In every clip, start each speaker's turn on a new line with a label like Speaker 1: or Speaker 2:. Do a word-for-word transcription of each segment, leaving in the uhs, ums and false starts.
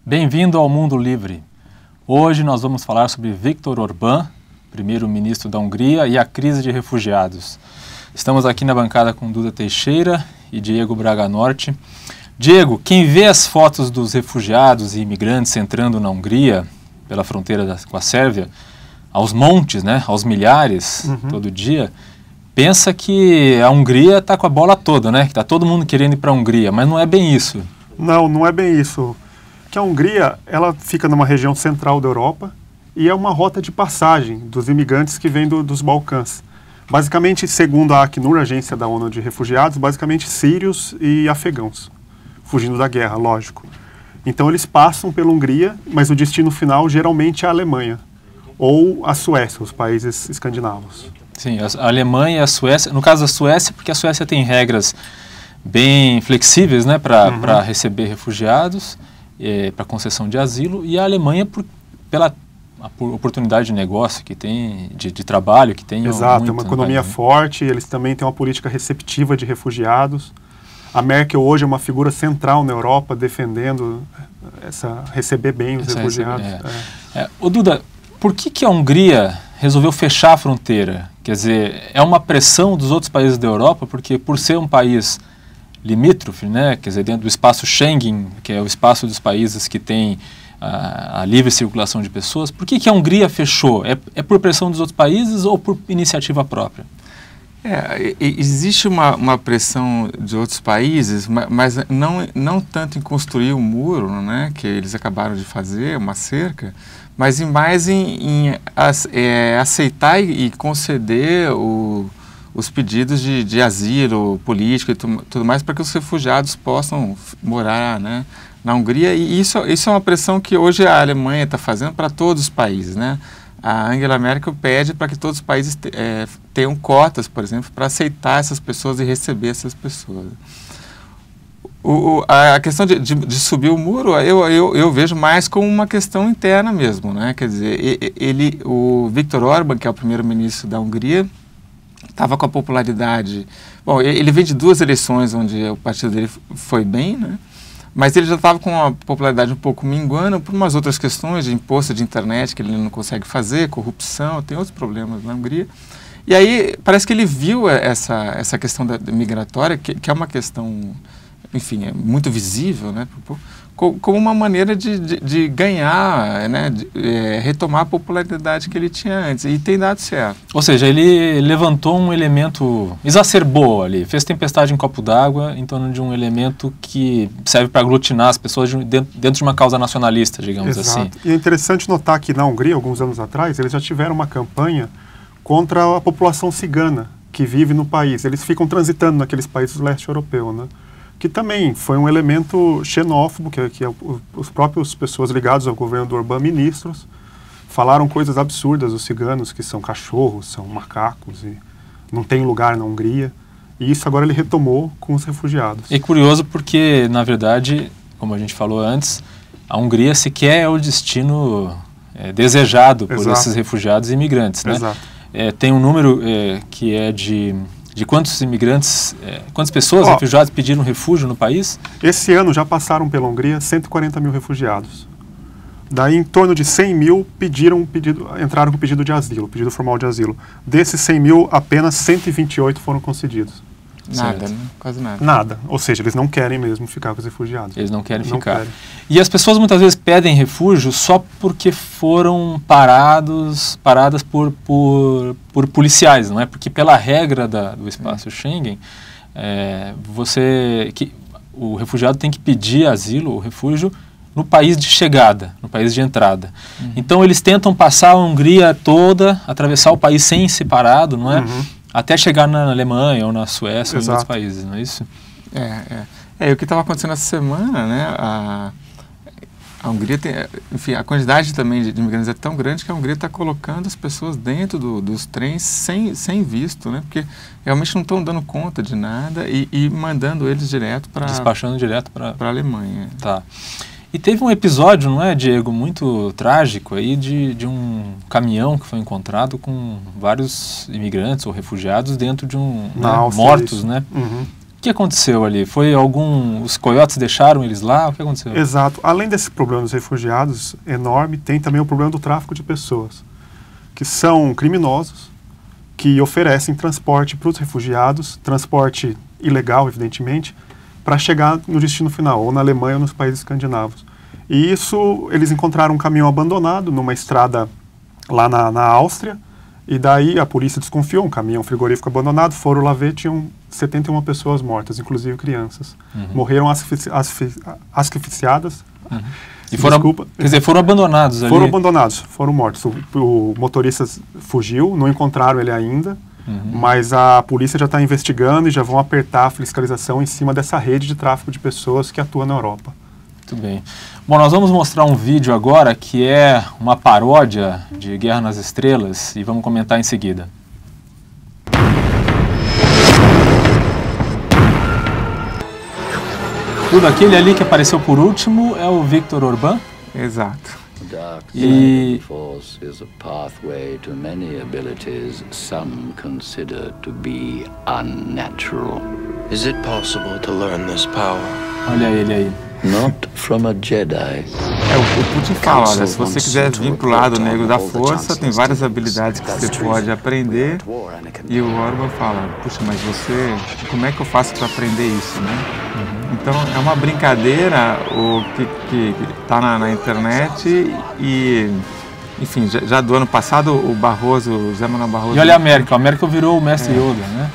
Speaker 1: Bem-vindo ao Mundo Livre. Hoje nós vamos falar sobre Viktor Orbán, primeiro-ministro da Hungria, e a crise de refugiados. Estamos aqui na bancada com Duda Teixeira e Diego Braga Norte. Diego, quem vê as fotos dos refugiados e imigrantes entrando na Hungria, pela fronteira da, com a Sérvia, aos montes, né, aos milhares, uhum. todo dia, pensa que a Hungria está com a bola toda, né, que está todo mundo querendo ir para a Hungria, mas não é bem isso.
Speaker 2: Não, não é bem isso. Que a Hungria, ela fica numa região central da Europa e é uma rota de passagem dos imigrantes que vêm do, dos Balcãs. Basicamente, segundo a Acnur, a agência da ONU de refugiados, basicamente sírios e afegãos, fugindo da guerra, lógico. Então eles passam pela Hungria, mas o destino final geralmente é a Alemanha ou a Suécia, os países escandinavos.
Speaker 1: Sim, a Alemanha e a Suécia, no caso da Suécia, porque a Suécia tem regras bem flexíveis, né, para uhum. para receber refugiados, é, para concessão de asilo, e a Alemanha por, pela a oportunidade de negócio que tem, de, de trabalho que tem.
Speaker 2: Exato, é uma economia forte, eles também têm uma política receptiva de refugiados. A Merkel hoje é uma figura central na Europa, defendendo essa, receber bem os essa refugiados. Receber, é.
Speaker 1: É. É, ô Duda, por que, que a Hungria resolveu fechar a fronteira? Quer dizer, é uma pressão dos outros países da Europa, porque por ser um país limítrofe, né, quer dizer, dentro do espaço Schengen, que é o espaço dos países que tem a, a livre circulação de pessoas, por que, que a Hungria fechou? É, é por pressão dos outros países ou por iniciativa própria?
Speaker 3: É, existe uma, uma pressão de outros países, mas não, não tanto em construir um muro, né, que eles acabaram de fazer, uma cerca, mas mais em, em é, aceitar e, e conceder o, os pedidos de, de asilo político e tu, tudo mais para que os refugiados possam morar, né, na Hungria. E isso, isso é uma pressão que hoje a Alemanha está fazendo para todos os países, né? A Angela Merkel pede para que todos os países te, é, tenham cotas, por exemplo, para aceitar essas pessoas e receber essas pessoas. O, o, a, a questão de, de, de subir o muro, eu, eu, eu vejo mais como uma questão interna mesmo, né? Quer dizer, ele, o Viktor Orbán, que é o primeiro-ministro da Hungria, estava com a popularidade... Bom, ele vem de duas eleições onde o partido dele foi bem, né? Mas ele já estava com a popularidade um pouco minguando por umas outras questões de imposto de internet que ele não consegue fazer, corrupção, tem outros problemas na Hungria. E aí parece que ele viu essa, essa questão da, da migratória, que, que é uma questão, enfim, é muito visível, né, como uma maneira de, de, de ganhar, né, de, é, retomar a popularidade que ele tinha antes, e tem dado certo.
Speaker 1: Ou seja, ele levantou um elemento, exacerbou ali, fez tempestade em copo d'água em torno de um elemento que serve para aglutinar as pessoas de, dentro, dentro de uma causa nacionalista, digamos
Speaker 2: Exato.
Speaker 1: assim.
Speaker 2: E é interessante notar que na Hungria, alguns anos atrás, eles já tiveram uma campanha contra a população cigana que vive no país. Eles ficam transitando naqueles países do leste europeu, né? Que também foi um elemento xenófobo, que, que os próprios pessoas ligadas ao governo do Orbán, ministros, falaram coisas absurdas dos ciganos, que são cachorros, são macacos, e não tem lugar na Hungria. E isso agora ele retomou com os refugiados.
Speaker 1: É curioso porque, na verdade, como a gente falou antes, a Hungria sequer é o destino é, desejado por Exato. Esses refugiados e imigrantes, né? Exato. É, tem um número é, que é de... De quantos imigrantes, é, quantas pessoas, oh, refugiados, pediram refúgio no país?
Speaker 2: Esse ano já passaram pela Hungria cento e quarenta mil refugiados. Daí, em torno de cem mil pediram pedido, entraram com pedido de asilo, pedido formal de asilo. Desses cem mil, apenas cento e vinte e oito foram concedidos.
Speaker 3: Nada, né? Quase nada.
Speaker 2: Nada. Ou seja, eles não querem mesmo ficar com os refugiados.
Speaker 1: Eles não querem
Speaker 2: não
Speaker 1: ficar.
Speaker 2: Querem.
Speaker 1: E as pessoas muitas vezes pedem refúgio só porque foram parados, paradas por, por, por policiais, não é? Porque pela regra da, do espaço é. Schengen, é, você, que, o refugiado tem que pedir asilo, o refúgio, no país de chegada, no país de entrada. Uhum. Então eles tentam passar a Hungria toda, atravessar o país sem ser parado, não é? Uhum. Até chegar na Alemanha ou na Suécia ou em outros países, não é isso?
Speaker 3: É, é. é o que estava acontecendo essa semana, né? A, a Hungria tem, enfim, a quantidade também de, de imigrantes é tão grande que a Hungria está colocando as pessoas dentro do, dos trens sem, sem visto, né? Porque realmente não estão dando conta de nada e, e mandando eles direto para...
Speaker 1: Despachando direto para
Speaker 3: a Alemanha.
Speaker 1: Tá. E teve um episódio, não é, Diego, muito trágico aí de, de um caminhão que foi encontrado com vários imigrantes ou refugiados dentro de um... Né, mortos, né?
Speaker 2: Uhum.
Speaker 1: O que aconteceu ali? Foi algum... Os coiotes deixaram eles lá? O que aconteceu?
Speaker 2: Exato. Além desse problema dos refugiados enorme, tem também o problema do tráfico de pessoas, que são criminosos, que oferecem transporte para os refugiados, transporte ilegal, evidentemente, para chegar no destino final, ou na Alemanha ou nos países escandinavos. E isso, eles encontraram um caminhão abandonado numa estrada lá na, na Áustria, e daí a polícia desconfiou, um caminhão frigorífico abandonado, foram lá ver, tinham setenta e uma pessoas mortas, inclusive crianças. Uhum. Morreram asfixi asfixi asfixiadas.
Speaker 1: Uhum. E foram, Desculpa. Quer dizer, foram abandonados ali?
Speaker 2: Foram abandonados, foram mortos. O, o motorista fugiu, não encontraram ele ainda, uhum. mas a polícia já está investigando e já vão apertar a fiscalização em cima dessa rede de tráfico de pessoas que atua na Europa.
Speaker 1: Muito bem. Bom, nós vamos mostrar um vídeo agora que é uma paródia de Guerra nas Estrelas e vamos comentar em seguida. Tudo aquele ali que apareceu por último é o Viktor Orbán?
Speaker 3: Exato.
Speaker 1: E
Speaker 4: force is a pathway to many abilities some consider to be unnatural.
Speaker 5: Is it possible to learn this power?
Speaker 1: Olha ele aí.
Speaker 4: Not from a Jedi.
Speaker 3: É, o, o Putin fala, olha, se você quiser vir pro lado negro da força, tem várias habilidades que você pode aprender. E o Orbán fala, puxa, mas você, como é que eu faço para aprender isso, né? Uhum. Então é uma brincadeira o que que tá na, na internet e, enfim, já, já do ano passado o Barroso, o Zé Manuel Barroso...
Speaker 1: E olha a Merkel, a Merkel virou o mestre é. Yoda, né?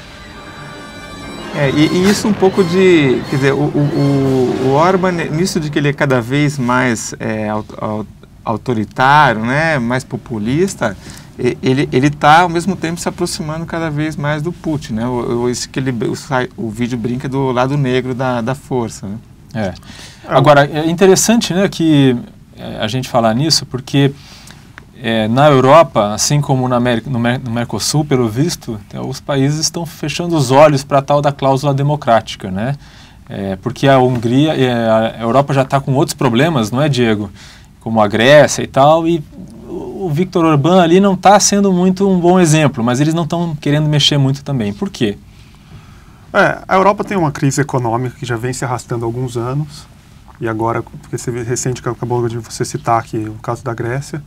Speaker 3: É, e, e isso um pouco de, quer dizer, o, o, o Orbán, nisso de que ele é cada vez mais é, autoritário, né, mais populista, ele ele está ao mesmo tempo se aproximando cada vez mais do Putin, né? O, o, isso que ele, o, o vídeo brinca do lado negro da, da força, né?
Speaker 1: É. Agora, é interessante, né, que é, a gente falar nisso, porque É, na Europa, assim como na América, no, no Mercosul, pelo visto, é, os países estão fechando os olhos para a tal da cláusula democrática, né? É, porque a Hungria, é, a Europa já está com outros problemas, não é, Diego? Como a Grécia e tal, e o, o Viktor Orbán ali não está sendo muito um bom exemplo, mas eles não estão querendo mexer muito também. Por quê?
Speaker 2: É, a Europa tem uma crise econômica que já vem se arrastando há alguns anos, e agora, porque você recente que acabou de você citar aqui o caso da Grécia.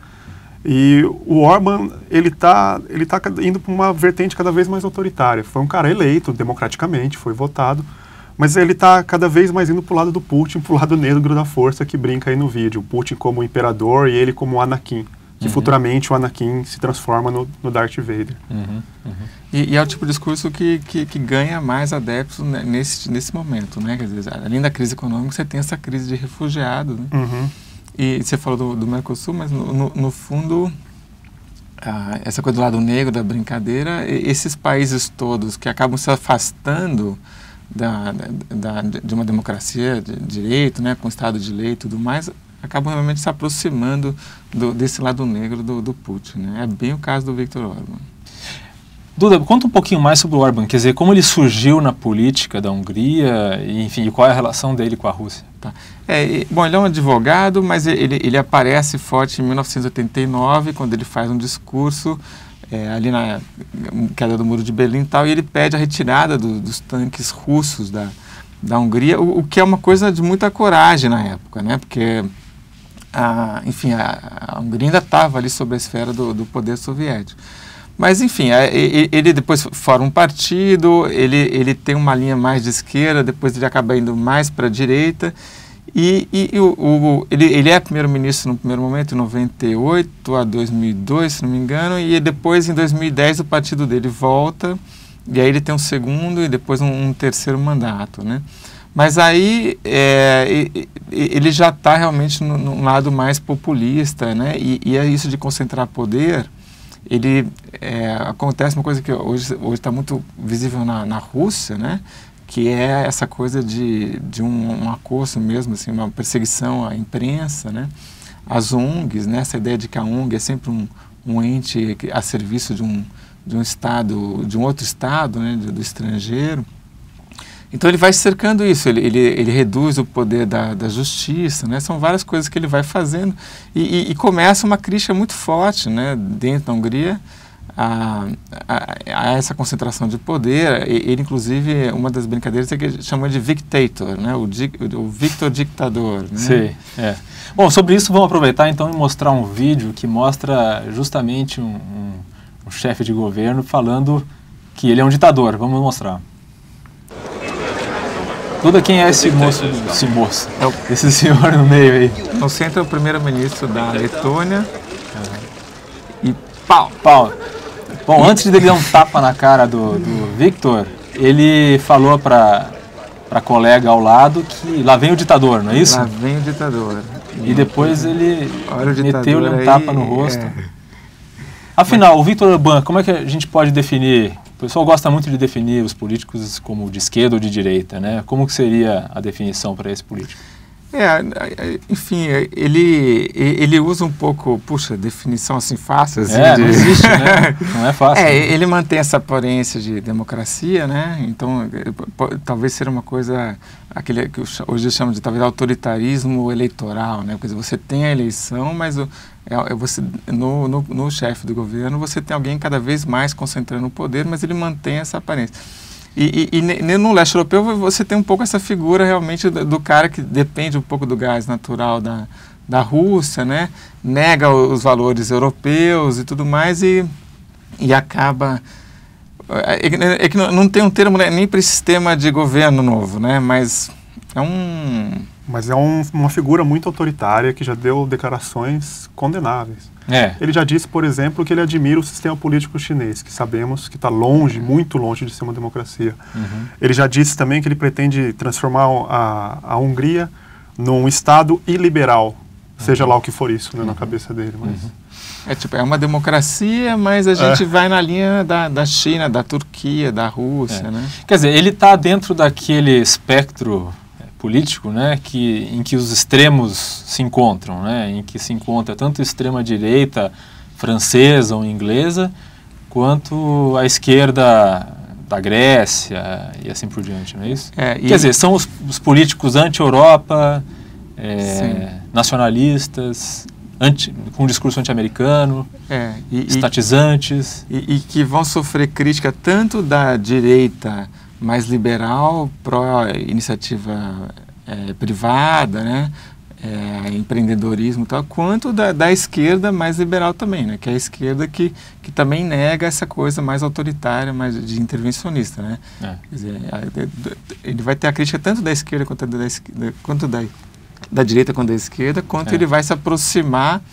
Speaker 2: E o Orbán, ele está ele tá indo para uma vertente cada vez mais autoritária. Foi um cara eleito democraticamente, foi votado, mas ele está cada vez mais indo para o lado do Putin, para o lado negro da força que brinca aí no vídeo. O Putin como imperador e ele como Anakin, que uhum. futuramente o Anakin se transforma no, no Darth Vader.
Speaker 1: Uhum. Uhum.
Speaker 3: E, e é o tipo de discurso que, que, que ganha mais adeptos nesse, nesse momento, né? Quer dizer, além da crise econômica, você tem essa crise de refugiados, né? Uhum. E você falou do, do Mercosul, mas no, no, no fundo, ah, essa coisa do lado negro da brincadeira, esses países todos que acabam se afastando da, da, da, de uma democracia de direito, né, com Estado de Lei e tudo mais, acabam realmente se aproximando do, desse lado negro do, do Putin, né? É bem o caso do Viktor Orbán.
Speaker 1: Duda, conta um pouquinho mais sobre o Orbán, quer dizer, como ele surgiu na política da Hungria, e, enfim, e qual é a relação dele com a Rússia?
Speaker 3: Tá. É, bom, ele é um advogado, mas ele, ele aparece forte em mil novecentos e oitenta e nove, quando ele faz um discurso é, ali na queda do Muro de Berlim e tal, e ele pede a retirada do, dos tanques russos da, da Hungria, o, o que é uma coisa de muita coragem na época, né? Porque, a, enfim, a, a Hungria ainda estava ali sob a esfera do, do poder soviético. Mas, enfim, ele depois forma um partido, ele, ele tem uma linha mais de esquerda, depois ele acaba indo mais para a direita, e, e, e o, o, ele, ele é primeiro-ministro no primeiro momento, em noventa e oito a dois mil e dois, se não me engano, e depois, em dois mil e dez, o partido dele volta, e aí ele tem um segundo e depois um, um terceiro mandato, né? Mas aí é, ele já está realmente no, no lado mais populista, né? E, e é isso de concentrar poder. Ele, é, acontece uma coisa que hoje está muito visível na, na Rússia, né? Que é essa coisa de, de um, um acosso mesmo, assim, uma perseguição à imprensa, né? As O N Gs, né? Essa ideia de que a O N G é sempre um, um ente a serviço de um, de um Estado, de um outro Estado, né? Do, do estrangeiro. Então ele vai cercando isso, ele, ele, ele reduz o poder da, da justiça, né? São várias coisas que ele vai fazendo e, e, e começa uma crítica muito forte, né? Dentro da Hungria a, a, a essa concentração de poder. Ele, inclusive, uma das brincadeiras é que ele chamou de Victator, né? o, di, o Victor Dictador. Né?
Speaker 1: Sim, é. Bom, sobre isso vamos aproveitar então e mostrar um vídeo que mostra justamente um, um, um chefe de governo falando que ele é um ditador. Vamos mostrar. Duda, quem é esse moço, esse moço,
Speaker 3: é o,
Speaker 1: esse senhor no meio aí?
Speaker 3: No centro é o primeiro-ministro da Letônia. Uhum. E pau!
Speaker 1: Pau! Bom, antes dele dar um tapa na cara do, do Victor, ele falou para a colega ao lado que lá vem o ditador, não é isso?
Speaker 3: Lá vem o ditador.
Speaker 1: E, e depois ele meteu-lhe um
Speaker 3: aí,
Speaker 1: tapa no rosto.
Speaker 3: É.
Speaker 1: Afinal, o Victor Orbán, como é que a gente pode definir? O pessoal gosta muito de definir os políticos como de esquerda ou de direita, né? Como que seria a definição para esse político?
Speaker 3: É, enfim, ele, ele usa um pouco, puxa, definição assim fácil. Assim,
Speaker 1: é,
Speaker 3: de...
Speaker 1: não existe, né? Não é fácil.
Speaker 3: É,
Speaker 1: né?
Speaker 3: ele mantém essa aparência de democracia, né? Então, talvez seja uma coisa, aquele que hoje chamam de talvez autoritarismo eleitoral, né? Quer dizer, você tem a eleição, mas o, é, você, no, no, no chefe do governo você tem alguém cada vez mais concentrando o poder, mas ele mantém essa aparência. E, e, e no leste europeu você tem um pouco essa figura realmente do, do cara que depende um pouco do gás natural da, da Rússia, né? Nega os valores europeus e tudo mais e, e acaba... É, é que não, não tem um termo, né, nem para esse sistema de governo novo, né? Mas é um...
Speaker 2: Mas é um, uma figura muito autoritária que já deu declarações condenáveis.
Speaker 1: É.
Speaker 2: Ele já disse, por exemplo, que ele admira o sistema político chinês, que sabemos que está longe, muito longe de ser uma democracia. Uhum. Ele já disse também que ele pretende transformar a, a Hungria num Estado iliberal, uhum. seja lá o que for isso, né, uhum. na cabeça dele. Mas...
Speaker 3: Uhum. É tipo, é uma democracia, mas a gente é. vai na linha da, da China, da Turquia, da Rússia,
Speaker 1: é.
Speaker 3: né?
Speaker 1: Quer dizer, ele está dentro daquele espectro político, né, que, em que os extremos se encontram, né, em que se encontra tanto a extrema-direita francesa ou inglesa, quanto a esquerda da Grécia e assim por diante, não é isso?
Speaker 3: É,
Speaker 1: Quer dizer, são os, os políticos anti-Europa, é, nacionalistas, anti, com um discurso anti-americano,
Speaker 3: é, e,
Speaker 1: estatizantes.
Speaker 3: E, e que vão sofrer crítica tanto da direita mais liberal, pró-iniciativa é, privada, né, é, empreendedorismo e tal, quanto da, da esquerda mais liberal também, né, que é a esquerda que, que também nega essa coisa mais autoritária, mais de intervencionista, né. É. Quer dizer, ele vai ter a crítica tanto da esquerda quanto da, quanto da, da direita quanto da esquerda, quanto é. ele vai se aproximar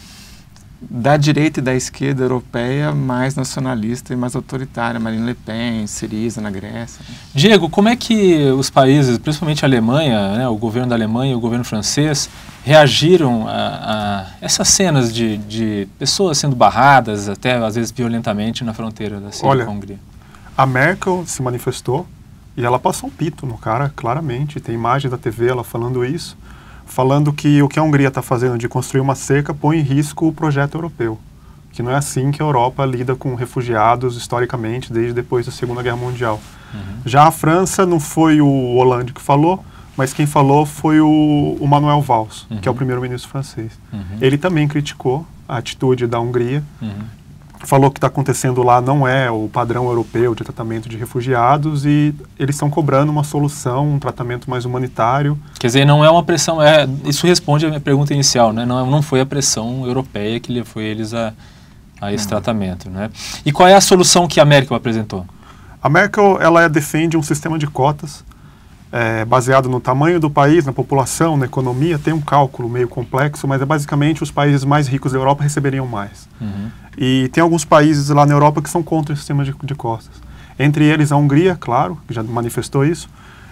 Speaker 3: da direita e da esquerda europeia mais nacionalista e mais autoritária, Marine Le Pen, Syriza na Grécia.
Speaker 1: Diego, como é que os países, principalmente a Alemanha, né, o governo da Alemanha e o governo francês, reagiram a, a essas cenas de, de pessoas sendo barradas, até às vezes violentamente, na fronteira da Síria com a Hungria?
Speaker 2: A Merkel se manifestou e ela passou um pito no cara, claramente. Tem imagem da T V ela falando isso. Falando que o que a Hungria está fazendo de construir uma cerca põe em risco o projeto europeu. Que não é assim que a Europa lida com refugiados historicamente, desde depois da Segunda Guerra Mundial. Uhum. Já a França não foi o Hollande que falou, mas quem falou foi o, o Manuel Valls, uhum. que é o primeiro-ministro francês. Uhum. Ele também criticou a atitude da Hungria, uhum. falou que está acontecendo lá não é o padrão europeu de tratamento de refugiados e eles estão cobrando uma solução, um tratamento mais humanitário.
Speaker 1: Quer dizer, não é uma pressão, é, isso responde à minha pergunta inicial, né? Não, não foi a pressão europeia que levou eles a, a esse não. tratamento, né? E qual é a solução que a Merkel apresentou?
Speaker 2: A Merkel, ela defende um sistema de cotas é, baseado no tamanho do país, na população, na economia. Tem um cálculo meio complexo, mas é basicamente os países mais ricos da Europa receberiam mais. Uhum. E tem alguns países lá na Europa que são contra o sistema de, de cotas. Entre eles a Hungria, claro, que já manifestou isso,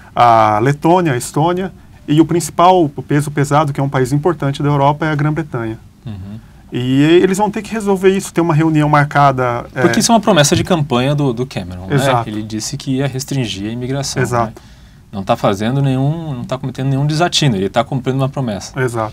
Speaker 2: a Letônia, a Estônia, e o principal, o peso pesado, que é um país importante da Europa, é a Grã-Bretanha. Uhum. E eles vão ter que resolver isso, ter uma reunião marcada...
Speaker 1: Porque é... isso é uma promessa de campanha do, do Cameron,
Speaker 2: Exato.
Speaker 1: né? Ele disse que ia restringir a imigração.
Speaker 2: Exato.
Speaker 1: Né? Não está fazendo nenhum, não está cometendo nenhum desatino, ele está cumprindo uma promessa.
Speaker 2: Exato.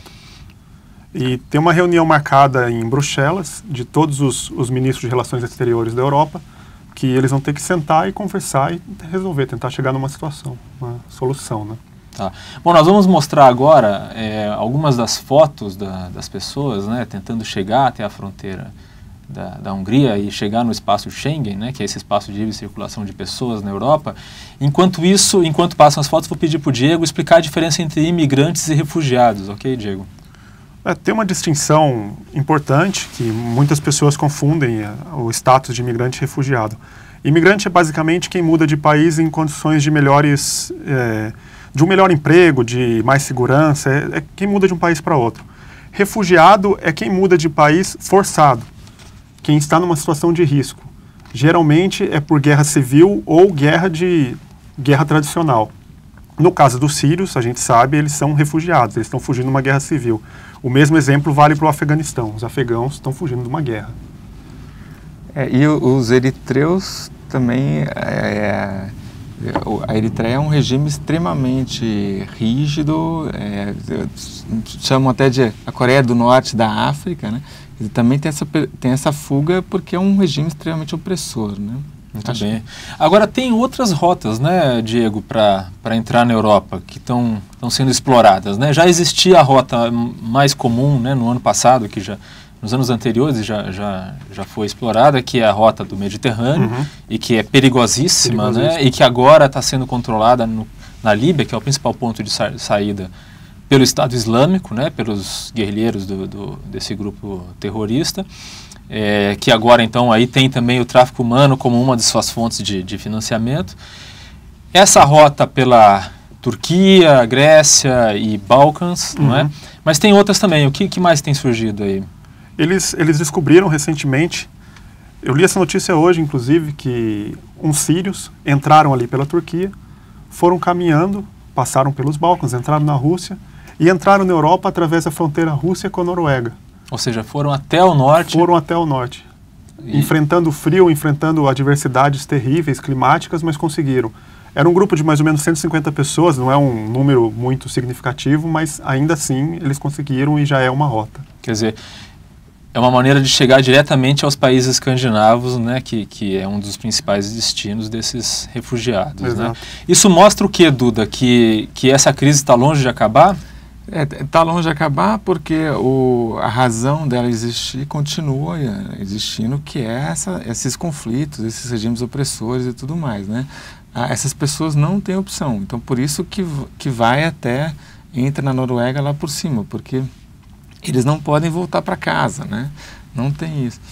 Speaker 2: E tem uma reunião marcada em Bruxelas, de todos os, os ministros de Relações Exteriores da Europa, que eles vão ter que sentar e conversar e resolver, tentar chegar numa situação, uma solução, né?
Speaker 1: Tá. Bom, nós vamos mostrar agora é, algumas das fotos da, das pessoas, né, tentando chegar até a fronteira da, da Hungria e chegar no espaço Schengen, né, que é esse espaço de livre circulação de pessoas na Europa. Enquanto isso, enquanto passam as fotos, vou pedir para o Diego explicar a diferença entre imigrantes e refugiados, ok, Diego?
Speaker 2: É, tem uma distinção importante que muitas pessoas confundem é, o status de imigrante e refugiado. Imigrante é basicamente quem muda de país em condições de melhores, é, de um melhor emprego, de mais segurança, é, é quem muda de um país para outro. Refugiado é quem muda de país forçado, quem está numa situação de risco. Geralmente é por guerra civil ou guerra de guerra tradicional. No caso dos sírios, a gente sabe, eles são refugiados, eles estão fugindo de uma guerra civil. O mesmo exemplo vale para o Afeganistão. Os afegãos estão fugindo de uma guerra.
Speaker 3: É, e os eritreus também, é, a Eritreia é um regime extremamente rígido, é, chamam até de a Coreia do Norte da África, né? E também tem essa, tem essa fuga porque é um regime extremamente opressor, né?
Speaker 1: Muito Acho bem. Que... Agora, tem outras rotas, né, Diego, para entrar na Europa, que estão sendo exploradas, né? Já existia a rota mais comum, né, no ano passado, que já, nos anos anteriores já, já, já foi explorada, que é a rota do Mediterrâneo, uhum. e que é perigosíssima, perigosíssima. Né, e que agora está sendo controlada no, na Líbia, que é o principal ponto de sa saída pelo Estado Islâmico, né, pelos guerrilheiros do, do, desse grupo terrorista. É, que agora então aí tem também o tráfico humano como uma de suas fontes de, de financiamento. Essa rota pela Turquia, Grécia e Balcãs, uhum. não é? Mas tem outras também. O que, que mais tem surgido aí?
Speaker 2: Eles, eles descobriram recentemente, eu li essa notícia hoje inclusive, que uns sírios entraram ali pela Turquia, foram caminhando, passaram pelos Balcãs, entraram na Rússia e entraram na Europa através da fronteira Rússia com a Noruega.
Speaker 1: Ou seja, foram até o norte?
Speaker 2: Foram até o norte. E... enfrentando o frio, enfrentando adversidades terríveis, climáticas, mas conseguiram. Era um grupo de mais ou menos cento e cinquenta pessoas, não é um número muito significativo, mas ainda assim eles conseguiram e já é uma rota.
Speaker 1: Quer dizer, é uma maneira de chegar diretamente aos países escandinavos, né, que, que é um dos principais destinos desses refugiados. Né? Isso mostra o que, Duda? Que, que essa crise está longe de acabar?
Speaker 3: Está é, longe de acabar porque o, a razão dela existir continua existindo, que é essa, esses conflitos, esses regimes opressores e tudo mais, né? Ah, essas pessoas não têm opção, então por isso que, que vai até, entra na Noruega lá por cima, porque eles não podem voltar para casa, né? Não tem isso.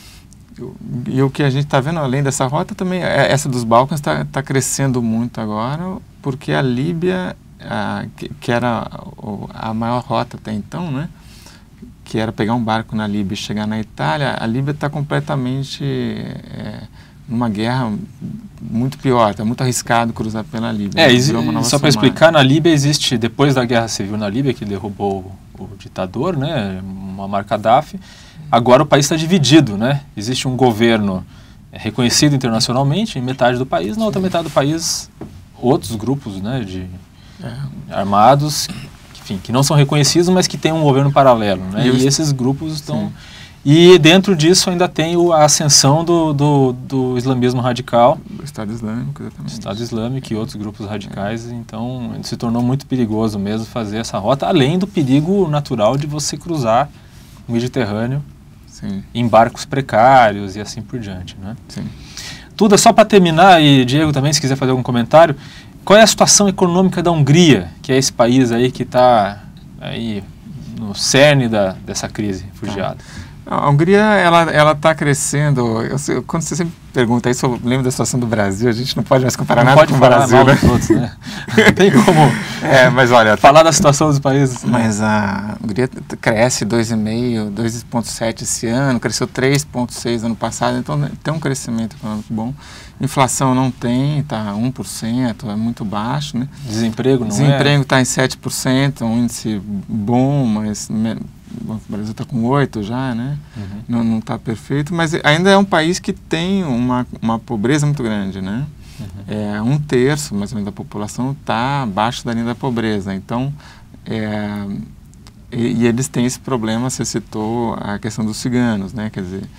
Speaker 3: E o que a gente está vendo, além dessa rota, também, essa dos Balcãs está tá crescendo muito agora, porque a Líbia... A, que, que era a, a maior rota até então, né? Que era pegar um barco na Líbia e chegar na Itália. A Líbia está completamente é, numa guerra muito pior, está muito arriscado cruzar pela Líbia.
Speaker 1: É, só para explicar, na Líbia existe, depois da Guerra Civil na Líbia, que derrubou o, o ditador, né, Muammar Gaddafi, agora o país está dividido, né? Existe um governo reconhecido internacionalmente em metade do país, na outra metade do país outros grupos, né, de É. armados, enfim, que não são reconhecidos, mas que têm um governo paralelo, né? E, e esses grupos estão... Sim. E dentro disso ainda tem o, a ascensão do, do, do islamismo radical.
Speaker 3: Do Estado Islâmico, exatamente.
Speaker 1: Estado Islâmico e outros grupos radicais, é. Então se tornou muito perigoso mesmo fazer essa rota, além do perigo natural de você cruzar o Mediterrâneo Sim. em barcos precários e assim por diante, né?
Speaker 3: Sim.
Speaker 1: Tudo, só para terminar, e Diego também, se quiser fazer algum comentário, qual é a situação econômica da Hungria, que é esse país aí que está aí no cerne da, dessa crise refugiada?
Speaker 3: A Hungria, ela ela está crescendo. Eu sei, quando você sempre pergunta isso, eu lembro da situação do Brasil. A gente não pode mais comparar não nada com o Brasil, né?
Speaker 1: Outros, né? Não tem como.
Speaker 3: É, mas olha,
Speaker 1: falar da situação dos países.
Speaker 3: Mas a Hungria cresce dois vírgula cinco, dois vírgula sete esse ano, cresceu três vírgula seis ano passado, então tem um crescimento econômico bom. Inflação não tem, está um por cento, é muito baixo, né?
Speaker 1: Desemprego não
Speaker 3: Desemprego está é? em sete por cento, um índice bom, mas o Brasil está com oito por cento já, né? Uhum. Não está perfeito, mas ainda é um país que tem uma, uma pobreza muito grande, né? Uhum. É, um terço, mais ou menos, da população está abaixo da linha da pobreza. Então, é, e, e eles têm esse problema, você citou a questão dos ciganos, né? Quer dizer,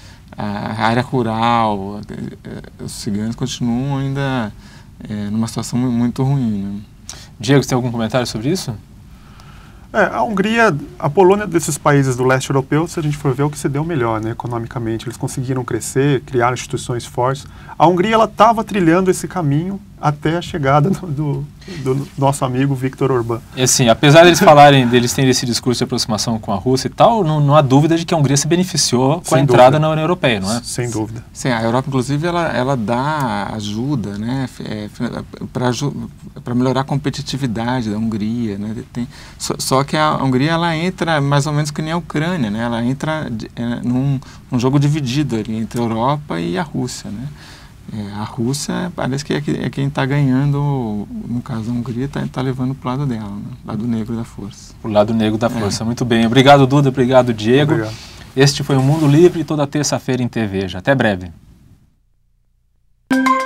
Speaker 3: a área rural, os ciganos continuam ainda é, numa situação muito ruim, né?
Speaker 1: Diego, você tem algum comentário sobre isso?
Speaker 2: É, a Hungria, a Polônia desses países do leste europeu, se a gente for ver, é o que se deu melhor, né, economicamente. Eles conseguiram crescer, criar instituições fortes. A Hungria, ela estava trilhando esse caminho até a chegada do, do, do nosso amigo Viktor Orbán.
Speaker 1: E assim, apesar deles falarem, deles terem esse discurso de aproximação com a Rússia e tal, não, não há dúvida de que a Hungria se beneficiou com
Speaker 2: Sem
Speaker 1: a entrada
Speaker 2: dúvida.
Speaker 1: na União Europeia, não é?
Speaker 2: Sem dúvida.
Speaker 3: Sim, a Europa, inclusive, ela, ela dá ajuda, né, é, para melhorar a competitividade da Hungria, né, tem, só, só que a Hungria, ela entra mais ou menos que nem a Ucrânia, né, ela entra é, num, num jogo dividido ali entre a Europa e a Rússia, né. É, a Rússia parece que é, que, é quem está ganhando, no caso da Hungria, está tá levando para o lado dela, né, lado negro da força.
Speaker 1: O lado negro da força, é. Muito bem. Obrigado, Duda, obrigado, Diego.
Speaker 2: Obrigado.
Speaker 1: Este foi o Mundo Livre, toda terça-feira em T V. Até breve.